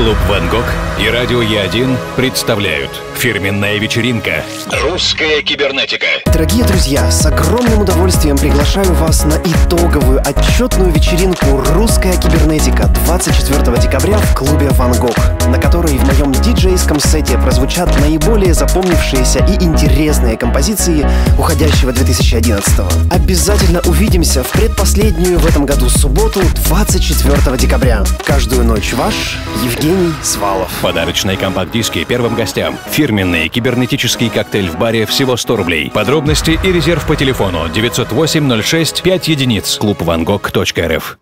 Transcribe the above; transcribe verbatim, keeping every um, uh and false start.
Клуб «Ван Гог» и радио Е один представляют фирменная вечеринка «Русская кибернетика». Дорогие друзья, с огромным удовольствием приглашаю вас на итоговую отчетную вечеринку «Русская кибернетика» двадцать четвёртого декабря в клубе «Ван Гог», на которой в моем диджейском сете прозвучат наиболее запомнившиеся и интересные композиции уходящего две тысячи одиннадцатого. Обязательно увидимся в предпоследнюю в этом году субботу, двадцать четвёртого декабря. Каждую ночь ваш Евгений Свалов. Подарочные компакт-диски первым гостям. Фирменный кибернетический коктейль в баре всего сто рублей. Подробности и резерв по телефону девятьсот восемь ноль шесть пять единиц. клуб ван гог точка эр эф.